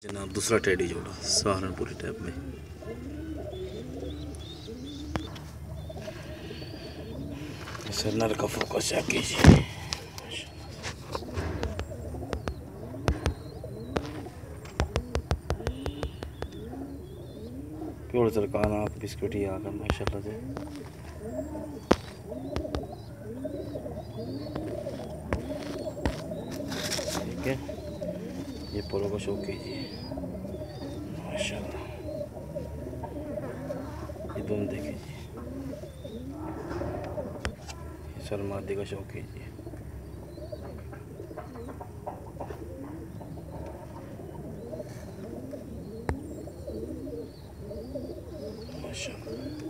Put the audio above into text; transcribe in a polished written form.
जनाब दूसरा टेडी जोड़ा सहारनपुरी टाइप में। इसे नर का फोकस चेक कीजिए। प्योर सरकाना बिस्कुट ही आकर माशाल्लाह से। ठीक है, ये पोलो को शो कीजिए माशाल्लाह। ये दोनों देखिए, शर्मादी का शौक कीजिए माशाल्लाह।